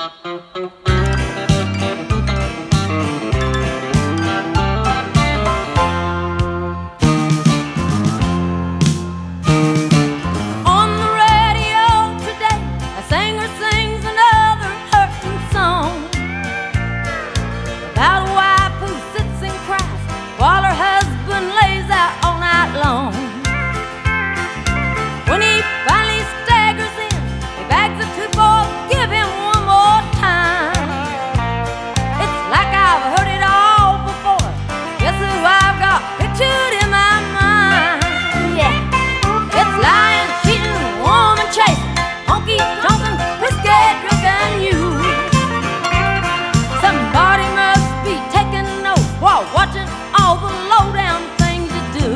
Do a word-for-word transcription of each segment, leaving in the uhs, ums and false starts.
Watching all the low-down things you do.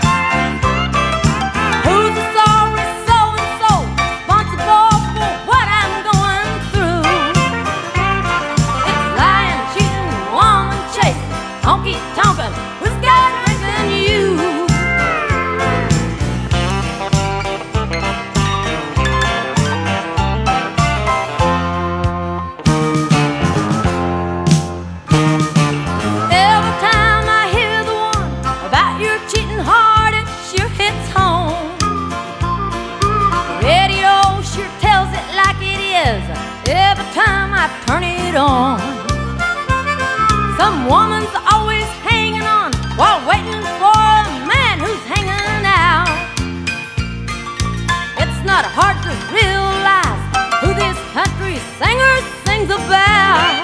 Who's the sorry so-and-so responsible for what I'm going through? It's lying, cheating, woman chasing, honky-tonkin', whiskey-drinking you. Every time I turn it on, some woman's always hanging on while waiting for a man who's hanging out. It's not hard to realize who this country singer sings about.